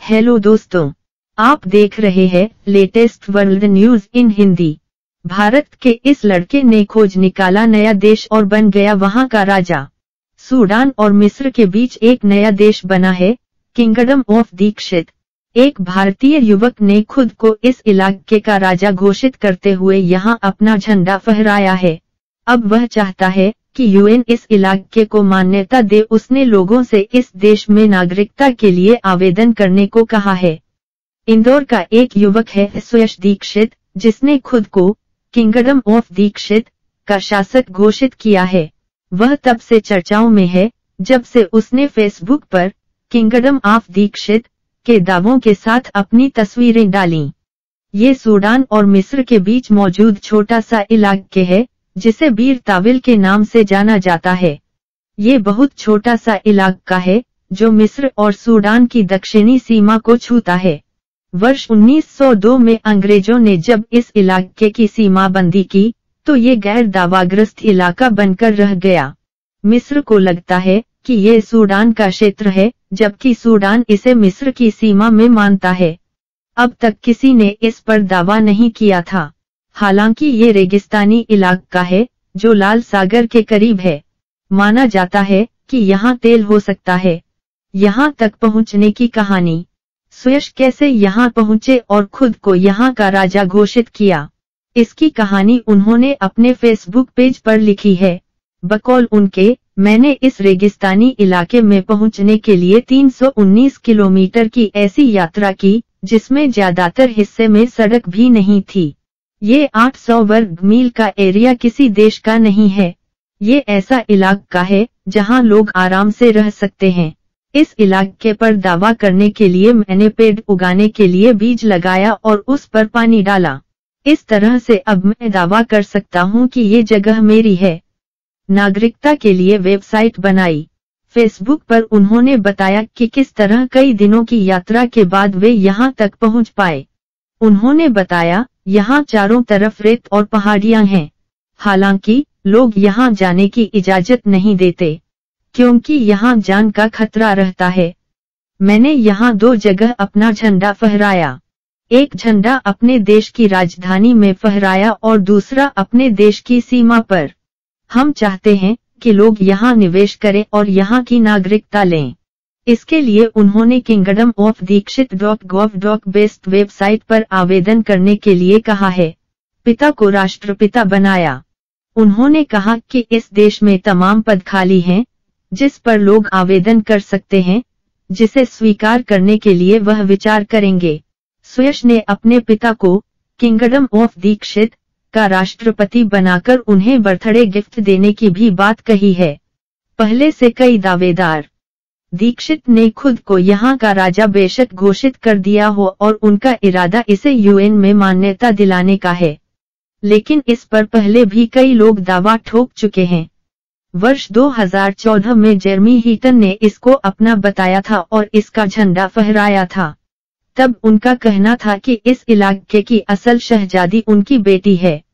Hello दोस्तों, आप देख रहे हैं latest world news in Hindi. Bharat के इस लड़के ने खोज निकाला नया देश और बन गया वहां का राजा। सूडान और मिस्र के बीच एक नया देश बना है, किंगडम ऑफ दीक्षित। एक भारतीय युवक ने खुद को इस इलाके का राजा घोषित करते हुए यहां अपना झंडा फहराया है। अब वह चाहता है कि यूएन इस इलाके को मान्यता दे। उसने लोगों से इस देश में नागरिकता के लिए आवेदन करने को कहा है। इंदौर का एक युवक है सुयश दीक्षित, जिसने खुद को किंगडम ऑफ दीक्षित का शासक घोषित किया है। वह तब से चर्चाओं में है जब से उसने फेसबुक पर किंगडम ऑफ दीक्षित के दावों के साथ अपनी तस्वीरें डालीं। ये सूडान और मिस्र के बीच मौजूद छोटा सा इलाके है, जिसे बीर ताविल के नाम से जाना जाता है। ये बहुत छोटा सा इलाका है जो मिस्र और सूडान की दक्षिणी सीमा को छूता है। वर्ष 1902 में अंग्रेजों ने जब इस इलाके की सीमा बंदी की तो ये गैर दावाग्रस्त इलाका बनकर रह गया। मिस्र को लगता है कि ये सूडान का क्षेत्र है, जबकि सूडान इसे मिस्र की सीमा में मानता है। अब तक किसी ने इस पर दावा नहीं किया था। हालांकि ये रेगिस्तानी इलाका है जो लाल सागर के करीब है। माना जाता है कि यहाँ तेल हो सकता है। यहाँ तक पहुँचने की कहानी। सुयश कैसे यहाँ पहुँचे और खुद को यहाँ का राजा घोषित किया, इसकी कहानी उन्होंने अपने फेसबुक पेज पर लिखी है। बकौल उनके, मैंने इस रेगिस्तानी इलाके में पहुँचने के लिए 319 किलोमीटर की ऐसी यात्रा की जिसमें ज्यादातर हिस्से में सड़क भी नहीं थी। ये 800 वर्ग मील का एरिया किसी देश का नहीं है। ये ऐसा इलाका है जहां लोग आराम से रह सकते हैं। इस इलाके पर दावा करने के लिए मैंने पेड़ उगाने के लिए बीज लगाया और उस पर पानी डाला। इस तरह से अब मैं दावा कर सकता हूं कि ये जगह मेरी है। नागरिकता के लिए वेबसाइट बनाई। फेसबुक पर उन्होंने बताया कि किस तरह कई दिनों की यात्रा के बाद वे यहां तक पहुंच पाए। उन्होंने बताया, यहाँ चारों तरफ रेत और पहाड़ियां हैं। हालांकि लोग यहाँ जाने की इजाजत नहीं देते क्योंकि यहाँ जान का खतरा रहता है। मैंने यहाँ 2 जगह अपना झंडा फहराया। एक झंडा अपने देश की राजधानी में फहराया और दूसरा अपने देश की सीमा पर। हम चाहते हैं कि लोग यहाँ निवेश करें और यहाँ की नागरिकता लें। इसके लिए उन्होंने किंगडम ऑफ दीक्षित.gov.best वेबसाइट पर आवेदन करने के लिए कहा है। पिता को राष्ट्रपिता बनाया। उन्होंने कहा कि इस देश में तमाम पद खाली हैं जिस पर लोग आवेदन कर सकते हैं, जिसे स्वीकार करने के लिए वह विचार करेंगे। सुयश ने अपने पिता को किंगडम ऑफ दीक्षित का राष्ट्रपति बनाकर उन्हें बर्थडे गिफ्ट देने की भी बात कही है। पहले से कई दावेदार। दीक्षित ने खुद को यहाँ का राजा बेशक घोषित कर दिया हो और उनका इरादा इसे यूएन में मान्यता दिलाने का है, लेकिन इस पर पहले भी कई लोग दावा ठोक चुके हैं। वर्ष 2014 में जेरमी हीटन ने इसको अपना बताया था और इसका झंडा फहराया था। तब उनका कहना था कि इस इलाके की असल शहजादी उनकी बेटी है।